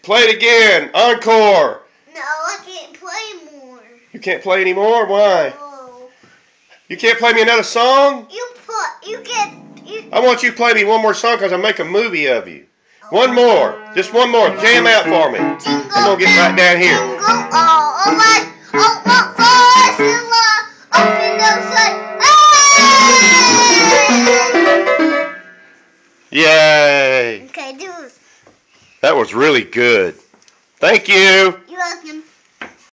Play it again. Encore. No, I can't play more. You can't play anymore? Why? No. You can't play me another song? I want you to play me one more song because I'll make a movie of you. One more. Just one more. Jam out for me. Jingle, I'm going to get right down here. Jingle all right. Oh, my voice in love. Open those lights. Yay. Okay, do it. That was really good. Thank you. You're welcome.